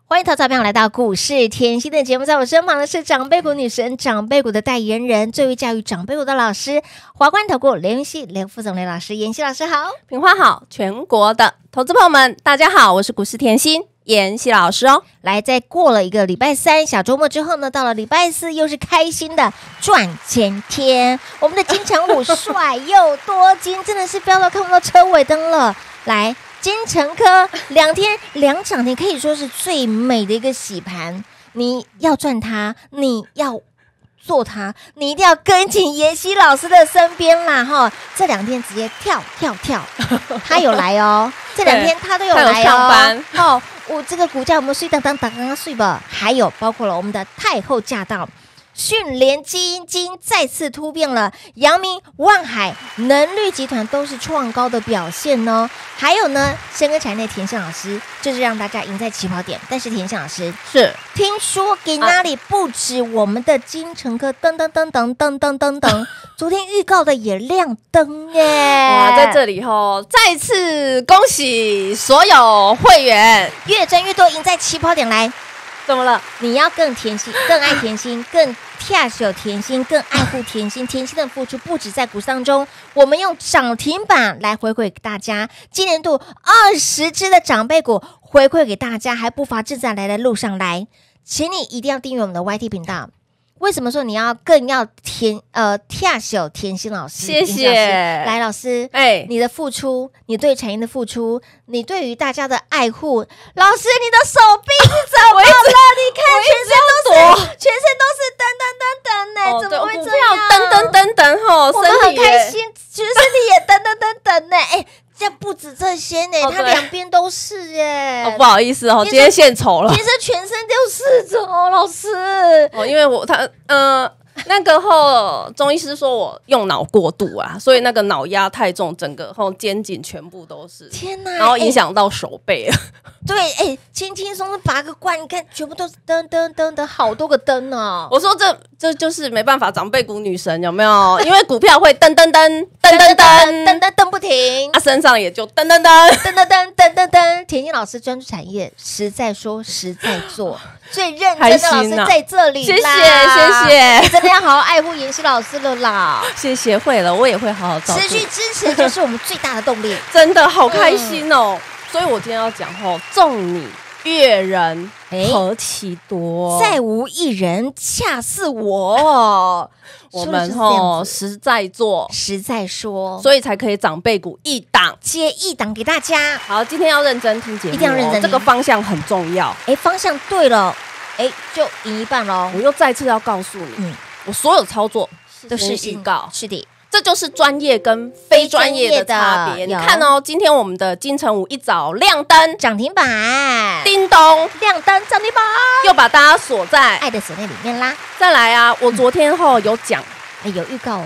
欢迎投资朋友来到股市甜心的节目，在我身旁的是长辈股女神、长辈股的代言人、最会教育长辈股的老师，华冠投顾雷云熙雷副总雷老师，妍希老师好， 品花好，全国的投资朋友们大家好，我是股市甜心妍希老师哦。 来，在过了一个礼拜三小周末之后呢，到了礼拜四又是开心的赚钱天，我们的金城武帅又多金，真的是飙到看不到车尾灯了。来，金城科2天2涨停，可以说是最美的一个洗盘。你要赚它，你要做它，你一定要跟紧妍希老师的身边啦哈！这2天直接跳，他有来哦，这2天他都有来哦。 上班哦，我这个股价有没有睡当当睡吧？还有包括了我们的太后驾到。迅联基因再次突变了，阳明、万海、能律集团都是创高的表现呢。还有呢，深耕产业内田心老师就是让大家赢在起跑点，但是田心老师是听说给那里不止我们的金城科噔，昨天预告的也亮灯耶！ 哇，在这里再次恭喜所有会员， 越赚越多，赢在起跑点来。 怎么了？ 你要更甜心，更爱甜心，更跳手甜心，更爱护甜心。甜心的付出不止在股市当中，我们用涨停板来回馈给大家。今年度20只的长辈股回馈给大家，还不乏正在来的路上来，请你一定要订阅我们的 YT 频道。为什么说你要更要跳手甜心老师？ 谢谢， 来老师，你的付出，你对产业的付出，你对于大家的爱护，老师你的手臂是怎么了？你看全身都是噔呢，怎么会这样？ 噔我们很开心，其实身体也噔呢，这不止这些呢，它2边都是耶。 不好意思今天献丑了。 其实全身就是老师。 因为那个中医师说我用脑过度啊，所以那个脑压太重，整个肩颈全部都是。 天哪！ 然后影响到手背了。 对，轻轻松松拔个罐，你看全部都是灯，好多个灯哦。 我说这就是没办法，长辈股女神有没有？因为股票会噔不停， 身上也就噔。 甜心老师专注产业，实在说实在做，最认真的老师在这里啦。 谢谢， 真的要好好爱护妍希老师了啦。 谢谢，会了，我也会好好照顾。 持续支持就是我们最大的动力， 真的好开心哦。所以我今天要讲众你悦人何其多， 再无一人恰似我。 我们实在做， 实在说， 所以才可以长辈股一档接一档给大家。 好，今天要认真听节目， 一定要认真听， 这个方向很重要。 方向对了，就赢一半咯。 我又再次要告诉你，我所有操作都是预告， 是的。 这就是专业跟非专业的差别。你看今天我们的金城武一早亮灯涨停板， 叮咚亮灯涨停板， 又把大家锁在爱的锁链里面啦。 再来啊，我昨天有讲， 有预告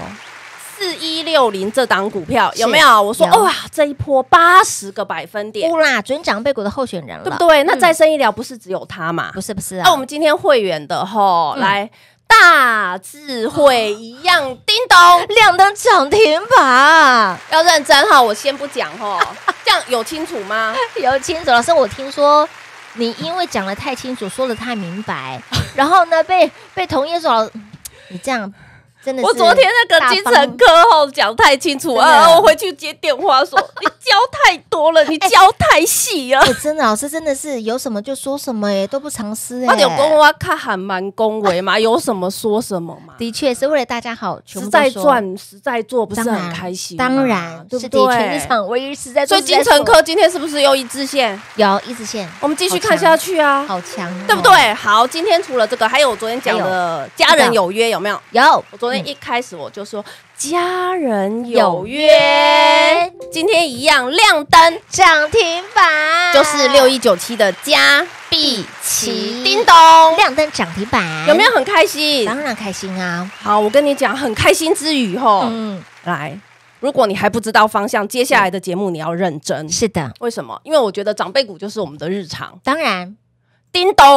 4160这档股票有没有？我说哇，这一波80个百分点， 啦，准长辈股的候选人了， 对不对？那再生医疗不是只有他嘛？ 不是啊。 那我们今天会员的来。大智慧一样，叮咚， 亮灯涨停板， 要认真我先不讲这样有清楚吗？ 有清楚。老师，我听说你因为讲得太清楚，说得太明白，然后呢被同业说你这样。真的是我昨天那个金城科讲太清楚我回去接电话说你教太多了，你教太细了。 真的，老师真的是有什么就说什么都不藏私他有讲我看还蛮恭维嘛，有什么说什么嘛。 的确是为了大家好， 实在赚实在做，不是很开心？ 当然，对不对？全市场唯一实在做。 所以金城科今天是不是又一支线？ 有一支线， 我们继续看下去啊， 好强， 对不对？好，今天除了这个，还有我昨天讲的家人有约有没有？ 有， 我昨天一开始我就说家人有约，今天一样亮灯涨停板， 就是6197的嘉必奇，叮咚亮灯涨停板， 有没有很开心？ 当然开心啊！ 好，我跟你讲，很开心之余来，如果你还不知道方向，接下来的节目你要认真。 是的， 为什么？因为我觉得长辈股就是我们的日常， 当然。 叮咚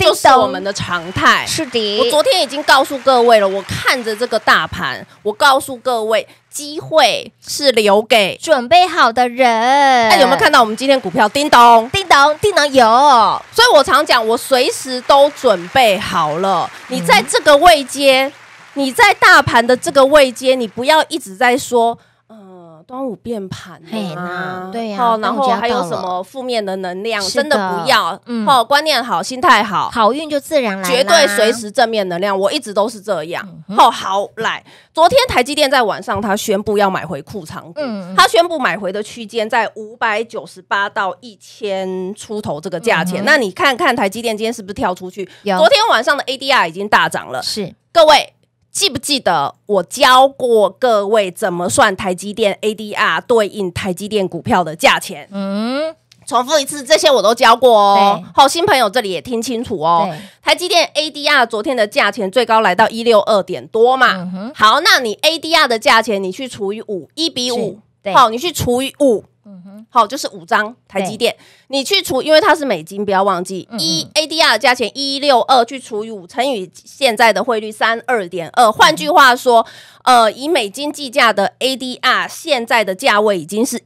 就是我们的常态。 是的， 我昨天已经告诉各位了，我看着这个大盘，我告诉各位，机会是留给准备好的人。 哎，有没有看到我们今天股票叮咚叮咚叮咚有？ 所以我常讲，我随时都准备好了。你在这个位阶，你在大盘的这个位阶，你不要一直在说。端午变盘啊， 对呀， 然后还有什么负面的能量，真的不要，观念好，心态好， 好运就自然来， 绝对随时正面能量，我一直都是这样。好来，昨天台积电在晚上，他宣布要买回库藏股，他宣布买回的区间在598到1000出头这个价钱。那你看看台积电今天是不是跳出去？昨天晚上的 ADR 已经大涨了， 是各位。记不记得我教过各位怎么算台积电 ADR 对应台积电股票的价钱？重复一次，这些我都教过哦。好，新朋友这里也听清楚哦。台积电 ADR 昨天的价钱最高来到162点多嘛。好，那你 ADR 的价钱你去除以5，1比5，好，你去除以5。好，就是5张台积电，你去除，因为它是美金，不要忘记ADR 的价钱162去除以5，乘以现在的汇率32.2。换句话说，以美金计价的 ADR 现在的价位已经是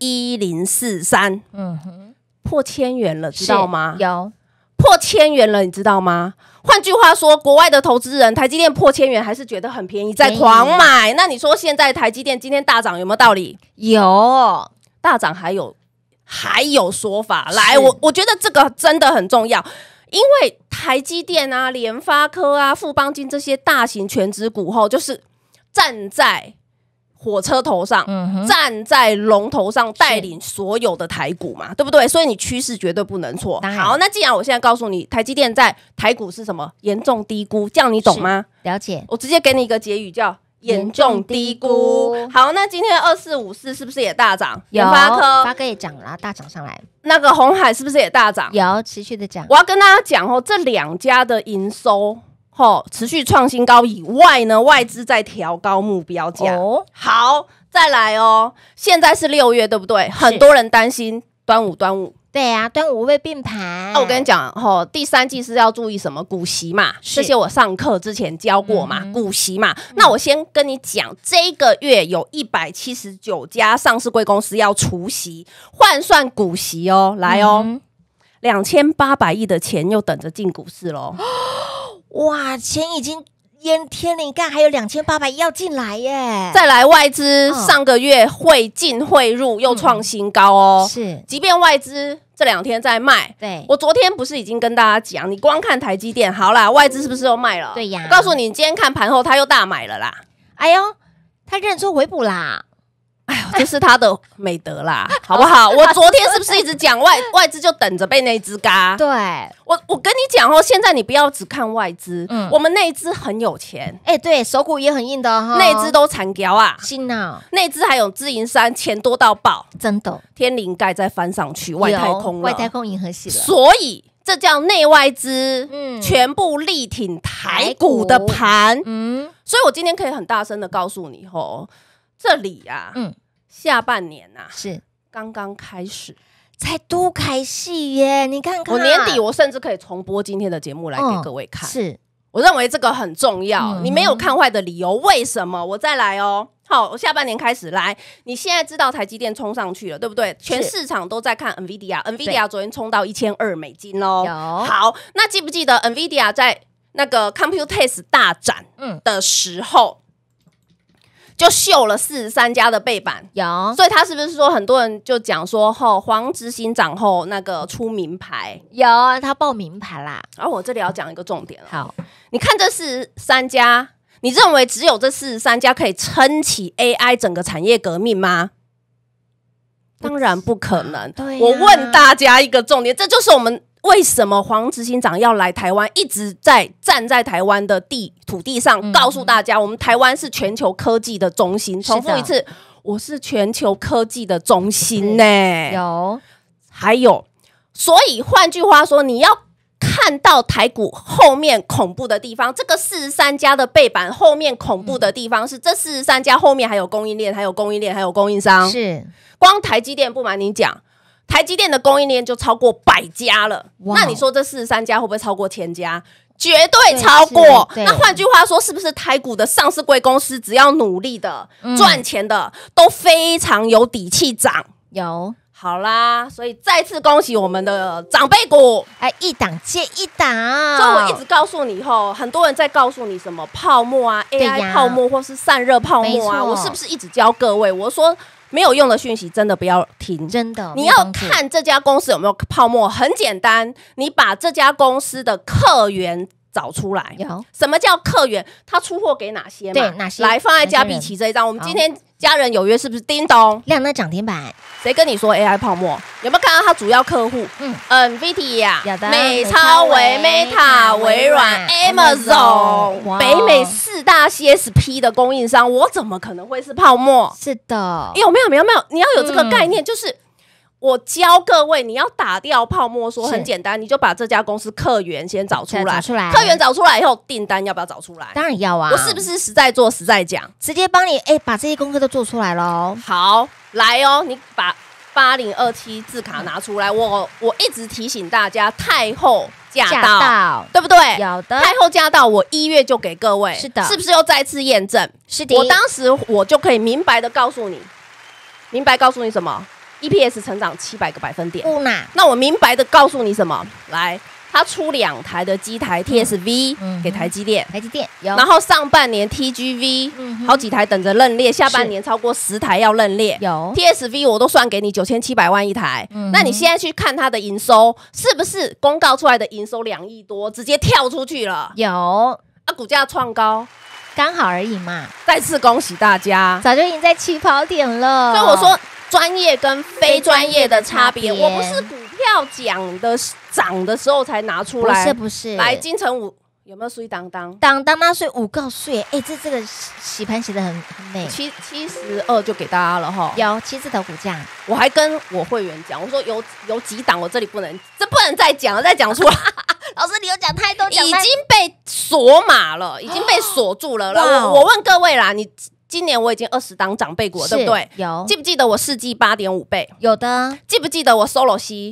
1043，破1000元了，知道吗？ 有破1000元了，你知道吗？换句话说，国外的投资人台积电破1000元还是觉得很便宜，在狂买。那你说现在台积电今天大涨有没有道理？ 有。 大涨还有说法来，我觉得这个真的很重要，因为台积电啊、联发科啊、富邦金这些大型全指股后，就是站在火车头上，站在龙头上，带领所有的台股嘛，对不对？所以你趋势绝对不能错。好，那既然我现在告诉你，台积电在台股是什么？严重低估，这样你懂吗？ 了解。 我直接给你一个结语，叫严重低估。好，那今天2454是不是也大涨？ 有，发哥也涨了，大涨上来。 那个鸿海是不是也大涨？ 有，持续的涨。 我要跟大家讲哦，这两家的营收持续创新高以外呢，外资在调高目标价。好，再来哦，现在是6月，对不对？很多人担心端午。 对啊，端午会变盘。 我跟你讲第三季是要注意什么？股息嘛，这些我上课之前教过嘛，股息嘛。那我先跟你讲，这个月有179家上市柜公司要除息，换算股息哦，来哦，2800亿的钱又等着进股市喽。 哇，钱已经淹天灵盖，还有2800亿要进来耶！ 再来，外资上个月汇进汇入又创新高哦。是，即便外资这2天在卖，对，我昨天不是已经跟大家讲，你光看台积电，好啦，外资是不是又卖了？ 对呀， 我告诉你，今天看盘后他又大买了啦。 哎呦，他认错回补啦。 哎呦，这是他的美德啦，好不好？我昨天是不是一直讲外资就等着被内资嘎？ 对， 我跟你讲现在你不要只看外资，我们内资很有钱， 对手股也很硬的哈， 内资都惨掉啊， 新啊， 内资还有自营商钱多到爆， 真的， 天灵盖再翻上去，外太空了， 外太空银河系了， 所以这叫内外资，全部力挺台股的盘，所以我今天可以很大声的告诉你这里啊，下半年啊是刚刚开始， 才都开戏耶！你看看， 我年底我甚至可以重播今天的节目来给各位看。 是， 我认为这个很重要，你没有看坏的理由，为什么？我再来哦。好，我下半年开始来，你现在知道台积电冲上去了，对不对？全市场都在看 NVIDIA 昨天冲到$1200喽。好，那记不记得 NVIDIA 在那个 Computex 大展的时候？就秀了43家的背板，所以他是不是说很多人就讲说黄执行长那个出名牌， 有他报名牌啦。 然后我这里要讲一个重点好， 你看这43家，你认为只有这43家可以撑起 AI 整个产业革命吗？当然不可能。我问大家一个重点，这就是我们为什么黄执行长要来台湾，一直在站在台湾的土地上，告诉大家，我们台湾是全球科技的中心。重复一次，我是全球科技的中心呢。有，还有，所以换句话说，你要看到台股后面恐怖的地方，这个43家的背板后面恐怖的地方是，这43家后面还有供应链，还有供应商。是，光台积电不瞒你讲。 台积电的供应链就超过100家了。 哇那你说这43家会不会超过1000家？绝对超过。 对那换句话说，是不是台股的上市贵公司只要努力的、赚钱的，都非常有底气涨？ 有。 好啦，所以再次恭喜我们的长辈股， 哎，一档接一档。 所以我一直告诉你后，很多人在告诉你什么泡沫啊、AI 泡沫或是散热泡沫啊，我是不是一直教各位？我说没有用的讯息真的不要听， 真的， 你要看这家公司有没有泡沫，很简单，你把这家公司的客源找出来。 有什么叫客源？他出货给哪些嘛？ 对，哪些？ 来放在加必奇这一张，我们今天家人有约是不是叮咚亮灯涨停板？ 谁跟你说 AI 泡沫？有没有看到它主要客户？NVIDIA、美超微、Meta、微软、Amazon， 北美4大 CSP 的供应商，我怎么可能会是泡沫？ 是的， 有没有？你要有这个概念，就是我教各位，你要打掉泡沫，说很简单，你就把这家公司客源先找出来，客源找出来以后，订单要不要找出来？ 当然要啊！ 我是不是实在做实在讲， 直接帮你把这些功课都做出来喽？ 好，来哦，你把8027字卡拿出来，我一直提醒大家，太后驾到，对不对？ 有的， 太后驾到，我1月就给各位， 是的， 是不是又再次验证？ 是的， 我当时我就可以明白告诉你什么？EPS 成长700个百分点。那我明白的告诉你什么？来，他出2台的机台 TSV 给台积电， 有。 然后上半年 TGV 好几台等着认列，下半年超过10台要认列。 有 TSV 我都算给你9700万一台。那你现在去看它的营收，是不是公告出来的营收2亿多，直接跳出去了？ 有啊，股价创高。 刚好而已嘛， 再次恭喜大家， 早就赢在起跑点了。 所以我说，专业跟非专业的差别，我不是股票讲的涨的时候才拿出来， 不是。 来，金城武有没有睡当当？ 当那睡5告睡，这个洗盘洗得很美 ，72就给大家了哈， 有7字头股价。 我还跟我会员讲，我说有几档我这里不能再讲了，再讲出来。 老师，你有讲太多， 已经被锁码了，已经被锁住了。我问各位啦，你今年我已经20档长辈股了，对不对？ 有， 记不记得我世纪8.5倍？ 有的。 记不记得我 Solo-C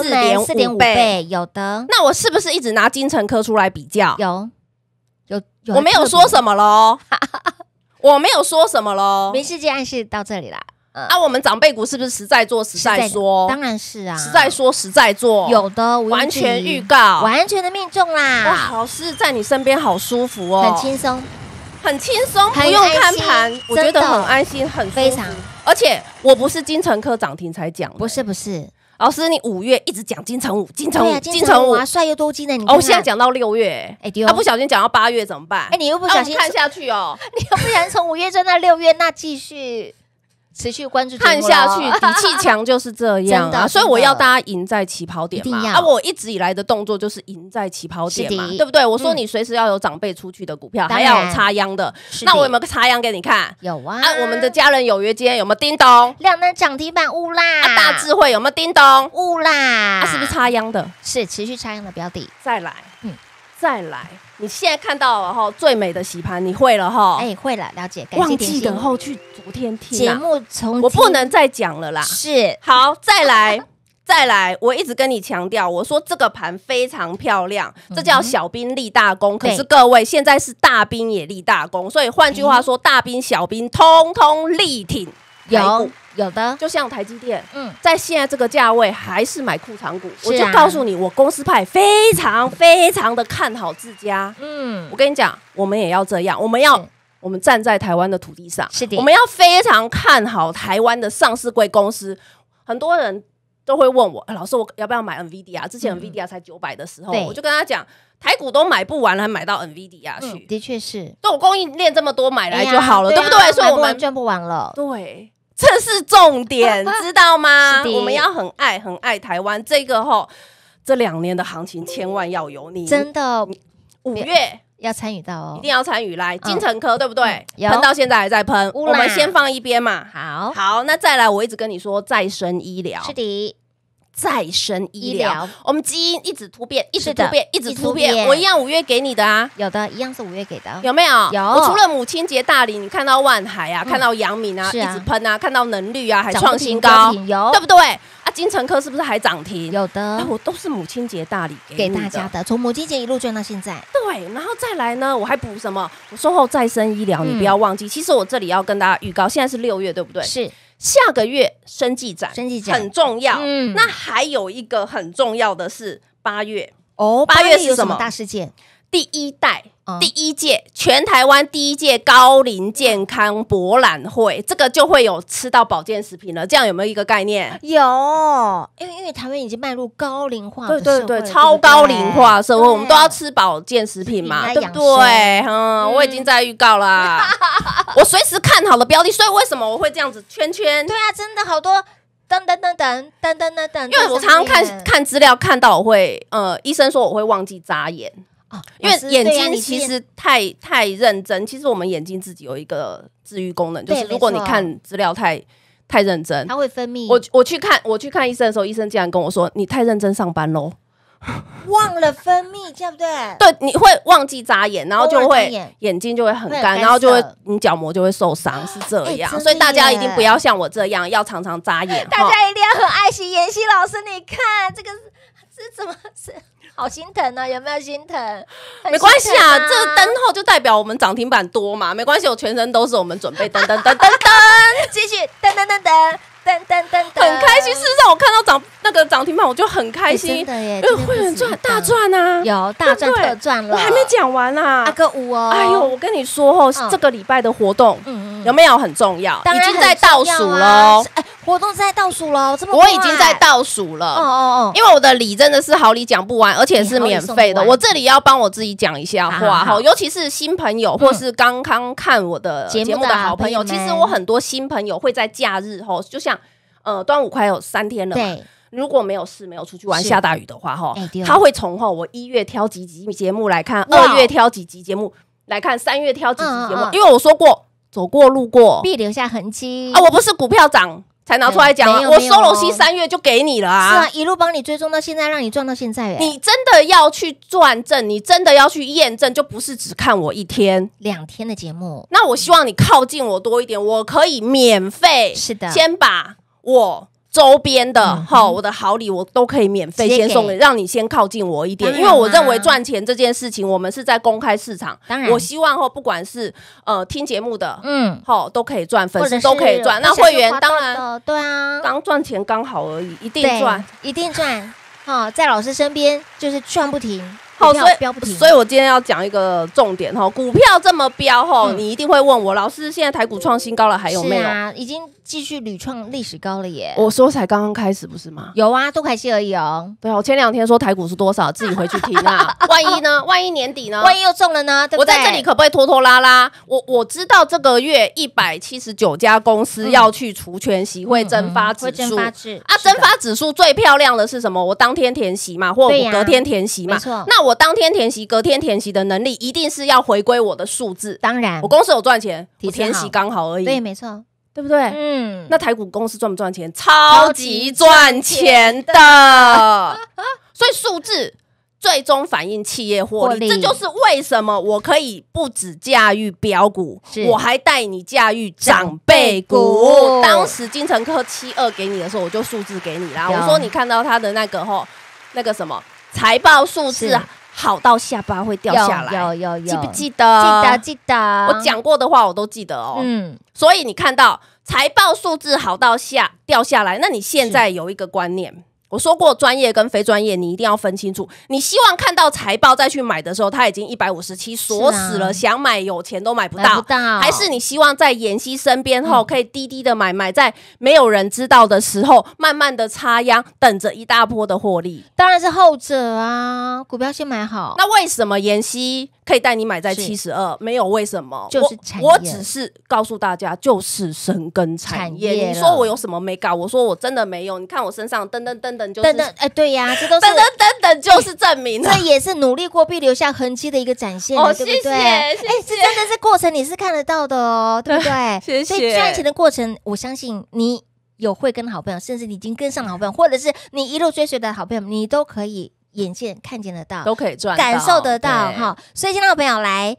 4.5倍？ 有的。 那我是不是一直拿金城科出来比较？ 有。 我没有说什么喽，我没有说什么喽。 明世界暗示到这里啦。 我们长辈股是不是实在做实在说？ 当然是啊， 实在说实在做， 有的完全预告， 完全的命中啦！ 哇，老师在你身边好舒服哦， 很轻松， 不用看盘，我觉得很安心，很非常。 而且我不是金城科涨停才讲， 不是。 老师，你5月一直讲金城武啊，帅又多金的，你现在讲到6月，他不小心讲到8月怎么办？ 你又不小心看下去哦， 你又不小心从5月赚到6月，那继续。持续关注看下去，底气强就是这样啊，所以我要大家赢在起跑点嘛。我一直以来的动作就是赢在起跑点嘛，对不对？我说你随时要有长辈出去的股票，还要有插秧的。那我有没有插秧给你看？ 有啊。 我们的家人有约，今天有没有叮咚？ 亮灯涨停板乌啦！ 大智慧有没有叮咚？ 乌啦！ 是不是插秧的？ 是持续插秧的标的。 再来，你现在看到了哈最美的洗盘，你会了哈？ 会了，了解。 忘记的后去昨天听节目我不能再讲了啦。 是， 好，再来，我一直跟你强调，我说这个盘非常漂亮，这叫小兵立大功。可是各位，现在是大兵也立大功，所以换句话说，大兵小兵通通力挺。 有的， 就像台积电，在现在这个价位还是买库藏股，我就告诉你，我公司派非常非常的看好自家。我跟你讲，我们也要这样，我们站在台湾的土地上， 是的， 我们要非常看好台湾的上市柜公司。很多人都会问我，老师，我要不要买 NVIDIA？ 之前 NVIDIA 才900的时候，我就跟他讲，台股都买不完，还买到 NVIDIA 去。 的确是， 对我供应链这么多，买来就好了，对不对？所以我们赚不完了。 对。这是重点，知道吗？我们要很爱台湾这个这2年的行情千万要有你， 真的 5月要参与到哦， 一定要参与。来，金城科对不对？喷到现在还在喷，我们先放一边嘛。好，那再来，我一直跟你说再生医疗， 是的。 再生医疗，我们基因一直突变，一直突变。我一样5月给你的啊， 有的一样是5月给的， 有没有？ 有。 我除了母亲节大礼，你看到万海啊，看到阳明啊，一直喷啊，看到能率啊，还创新高，对不对？ 金城科是不是还涨停？ 有的， 我都是母亲节大礼给大家的，从母亲节一路赚到现在。 对，然后再来呢，我还补什么？我售后再生医疗，你不要忘记。其实我这里要跟大家预告，现在是6月，对不对？ 是。 下个月生技展很重要。那还有一个很重要的是8月哦 ，8月是什么大事件？ 第一届全台湾第一届高龄健康博览会，这个就会有吃到保健食品了。这样有没有一个概念？ 有，因为台湾已经迈入高龄化的社会， 对，超高龄化社会，我们都要吃保健食品嘛，对不对？我已经在预告啦，我随时看好的标的，所以为什么我会这样子圈圈？ 对啊，真的好多。等， 因为我常常看资料，看到我会医生说我会忘记眨眼。因为眼睛其实太认真，其实我们眼睛自己有一个治愈功能，就是如果你看资料太认真， 它会分泌。 我去看医生的时候，医生竟然跟我说：“你太认真上班喽， 忘了分泌，对不对？” 对，你会忘记眨眼，然后就会眼睛就会很干，然后就会你角膜就会受伤，是这样。所以大家一定不要像我这样，要常常眨眼。 大家一定要很爱惜妍希老师，你看这个是怎么是？好心疼啊，有没有心疼？ 没关系啊，这个灯后就代表我们涨停板多嘛，没关系，我全身都是我们准备噔， 继续噔， 很开心。事实上，我看到那个涨停板，我就很开心， 真的耶， 因为会员赚大赚啊， 有大赚特赚了。 我还没讲完啊， 阿哥五哦， 哎呦，我跟你说哦，这个礼拜的活动有没有很重要？已经在倒数了， 活动在倒数了，这么我已经在倒数了。因为我的礼真的是好礼讲不完，而且是免费的。我这里要帮我自己讲一下话哈，尤其是新朋友或是刚刚看我的节目的好朋友，其实我很多新朋友会在假日后，就像端午快有3天了嘛。如果没有事没有出去玩下大雨的话他会从我1月挑几集节目来看，2月挑几集节目来看，3月挑几集节目，因为我说过走过路过必留下痕迹啊，我不是股票涨才拿出来讲，我收楼息3月就给你了啊！ 是啊，一路帮你追踪到现在，让你赚到现在。 你真的要去转正，你真的要去验证，就不是只看我1天、 2天的节目。 那我希望你靠近我多一点，我可以免费， 是的， 先把我周边的我的好礼我都可以免费先送给，让你先靠近我一点，因为我认为赚钱这件事情，我们是在公开市场。 当然， 我希望不管是听节目的，都可以赚，粉丝都可以赚。那会员当然对啊， 刚赚钱刚好而已，一定赚， 一定赚。在老师身边就是赚不停。 所以我今天要讲一个重点股票这么飙你一定会问我，老师现在台股创新高了还有没有？ 是啊，已经继续屡创历史高了耶！ 我说才刚刚开始不是吗？ 有啊，都开心而已哦。 对啊，我前2天说台股是多少，自己回去听啊。万一呢？万一年底呢？ 万一又中了呢？对不对？ 我在这里可不可以拖拖拉拉？我知道这个月179家公司要去除权息，会蒸发指数蒸发指数最漂亮的是什么？我当天填息嘛，或我隔天填息嘛。那我当天填息、隔天填息的能力，一定是要回归我的数字。 当然，我公司有赚钱，我填息刚好而已。 对，没错， 对不对？那台股公司赚不赚钱？超级赚钱的。所以数字最终反映企业获利，这就是为什么我可以不只驾驭标股，我还带你驾驭长辈股。当时金城科72给你的时候，我就数字给你啦。我说你看到他的那个什么财报数字好到下巴会掉下来， 有， 记不记得？ 记得。 我讲过的话我都记得哦。所以你看到财报数字好到掉下来，那你现在有一个观念。我说过，专业跟非专业你一定要分清楚。你希望看到财报再去买的时候，它已经157锁死了，想买有钱都买不到，还是你希望在妍希身边可以低低的买在没有人知道的时候，慢慢的插秧，等着一大波的获利？ 当然是后者啊，股票先买好。 那为什么妍希可以带你买在72？没有为什么， 就是产业。 我只是告诉大家，就是深耕产业。你说我有什么没搞？我说我真的没有。你看我身上噔，就是对呀，这都是噔，就是证明了， 这也是努力过必留下痕迹的一个展现，对不对？ 谢谢。 这真的是过程，你是看得到的哦，对不对？ 谢谢。 所以赚钱的过程，我相信你有会跟好朋友，甚至你已经跟上了好朋友，或者是你一路追随的好朋友，你都可以眼见看见得到， 都可以赚， 感受得到哈。所以，亲爱的朋友来。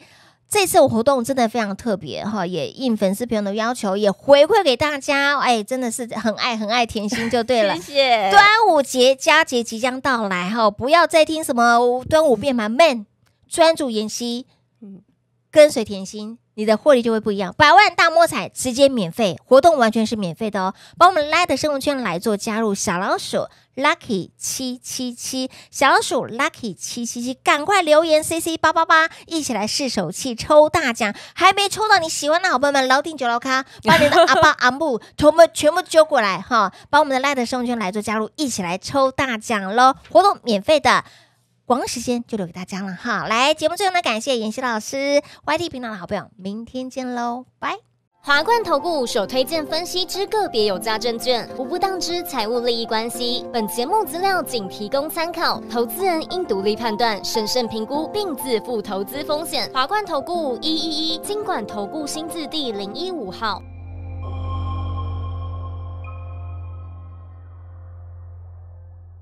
这次活动真的非常特别哈，也应粉丝朋友的要求，也回馈给大家，真的是很爱甜心就对了。 谢谢。 端午节佳节即将到来哈，不要再听什么端午变满 man， 专注研习，跟随甜心，你的获利就会不一样。100万大摸彩直接免费，活动完全是免费的哦。把我们 LINE 的生活圈来做加入，小老鼠 Lucky 777，小老鼠 Lucky 777，赶快留言 CC888，一起来试手气抽大奖。还没抽到你喜欢的好朋友们，老定九老咖，把你的阿爸阿母全部揪过来哈，把我们的 LINE 的生活圈来做加入，一起来抽大奖喽！活动免费的。广告时间就留给大家了哈，来节目最后呢，感谢妍希老师 YT 频道的好朋友，明天见喽，拜。 华冠投顾首推荐分析之个别有价证券，无不当之财务利益关系。本节目资料仅提供参考，投资人应独立判断、审慎评估，并自负投资风险。华冠投顾111金管投顾新字第015号。